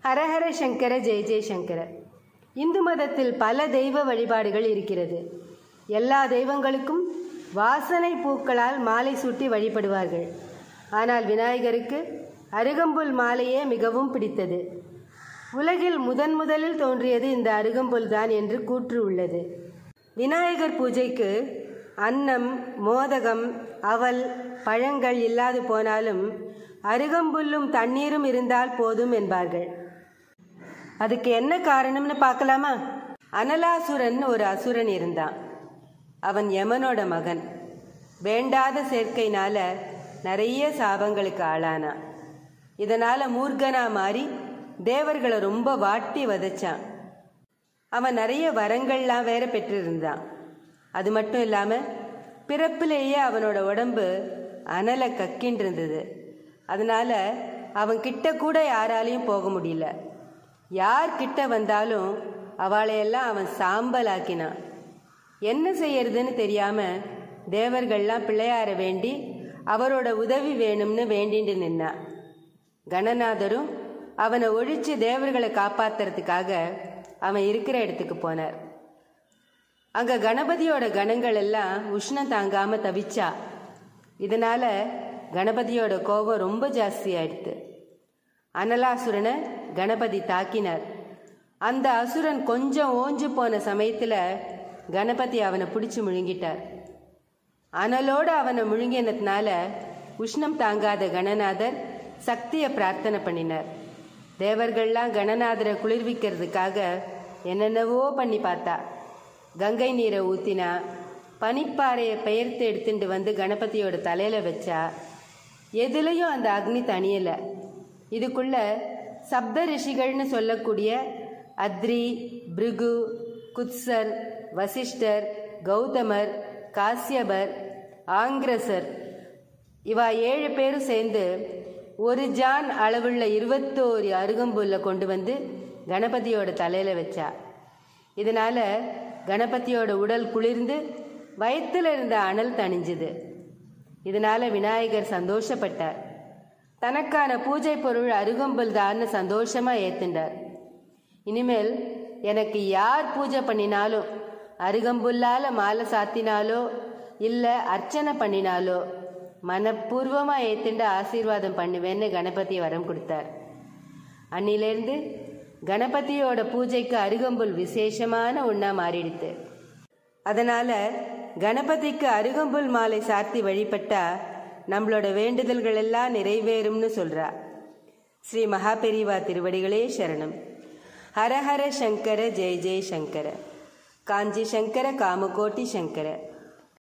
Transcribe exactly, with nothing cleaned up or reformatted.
ஹரஹர சங்கர ஜெய ஜெயசங்கர. இந்து மதத்தில் பல தெய்வ வழிபாடுகள் இருக்கிறது. எல்லா தெய்வங்களுக்கும் வாசனை பூக்களால் மாலை சூட்டி வழிபடுவார்கள். ஆனால் விநாயகருக்கு அருகம்புல் மாலையே மிகவும் பிடித்தது. உலகில் முதன் முதலில் தோன்றியது இந்த அருகம்புல் தான் என்று கூற்று உள்ளது. விநாயகர் பூஜைக்கு அன்னம், மோதகம், அவல், பழங்கள் இல்லாது போனாலும் அருகம்புல்லும் தண்ணீரும் இருந்தால் போதும் என்பார்கள். அதுக்கு என்ன காரணம்னு பார்க்கலாமா? அனலாசுரன் ஒரு அசுரன் இருந்தான். அவன் யமனோட மகன். வேண்டாத சேர்க்கைனால நிறைய சாபங்களுக்கு ஆளானான். இதனால மூர்க்கனா மாறி தேவர்களை ரொம்ப வாட்டி வதைச்சான். அவன் நிறைய வரங்கள்லாம் வேற பெற்றிருந்தான். அது மட்டும் இல்லாம பிறப்பிலேயே அவனோட உடம்பு அனலை கக்கின்னு இருந்தது. அதனால அவன் கிட்ட கூட யாராலையும் போக முடியல. யார் கிட்ட வந்தாலும் அவளையெல்லாம் அவன் சாம்பல் ஆக்கினான். என்ன செய்யறதுன்னு தெரியாம தேவர்கள்லாம் பிள்ளையார வேண்டி அவரோட உதவி வேணும்னு வேண்டிட்டு நின்னான். கணநாதரும் அவனை ஒழிச்சு தேவர்களை காப்பாத்துறதுக்காக அவன் இருக்கிற இடத்துக்கு போனார். அங்க கணபதியோட கணங்கள் எல்லாம் உஷ்ணம் தாங்காம தவிச்சா. இதனால கணபதியோட கோபம் ரொம்ப ஜாஸ்தி ஆயிடுத்து. அனலாசுரனை கணபதி தாக்கினார். அந்த அசுரன் கொஞ்சம் ஓஞ்சு போன சமயத்துல கணபதி அவனை பிடிச்சு முழுங்கிட்டார். அனலோடு அவனை முழுங்கினதுனால உஷ்ணம் தாங்காத கணநாதர் சக்தியை பிரார்த்தனை பண்ணினார். தேவர்கள்லாம் கணநாதரை குளிர்விக்கிறதுக்காக என்னென்னவோ பண்ணி பார்த்தா. கங்கை நீரை ஊத்தினா, பனிப்பாறையை பெயர்த்து எடுத்துட்டு வந்து கணபதியோட தலையில வச்சா. எதுலையும் அந்த அக்னி தனியலை. இதுக்குள்ள சப்த ரிஷிகள்னு சொல்லக்கூடிய அத்ரி, பிருகு, குத்சர், வசிஷ்டர், கௌதமர், காசியபர், ஆங்கிரசர் இவா ஏழு பேரும் சேர்ந்து ஒரு ஜான் அளவுள்ள இருபத்தோரு அருகம்புல்ல கொண்டு வந்து கணபதியோட தலையில வச்சா. இதனால கணபதியோட உடல் குளிர்ந்து வயிற்றுல இருந்த அனல் தணிஞ்சுது. இதனால விநாயகர் சந்தோஷப்பட்டார். தனக்கான பூஜை பொருள் அருகம்புல் தான் சந்தோஷமா ஏத்துண்டார். இனிமேல் எனக்கு யார் பூஜை பண்ணினாலும், அருகம்புல்லால மாலை சாத்தினாலோ இல்ல அர்ச்சனை பண்ணினாலோ மனப்பூர்வமா ஏத்துண்டு ஆசீர்வாதம் பண்ணுவேன்னு கணபதி வரம் கொடுத்தார். அன்னிலேருந்து கணபதியோட பூஜைக்கு அருகம்புல் விசேஷமான ஒண்ணா மாறிடுத்து. அதனால கணபதிக்கு அருகம்புல் மாலை சாத்தி வழிபட்டா நம்மளோட வேண்டுதல்கள் எல்லாம் நிறைவேறும்னு சொல்றா. ஸ்ரீ மகாபெரிவா திருவடிகளே சரணம். ஹரஹர சங்கர ஜெய ஜெய சங்கர. காஞ்சி சங்கர காமகோட்டி சங்கர.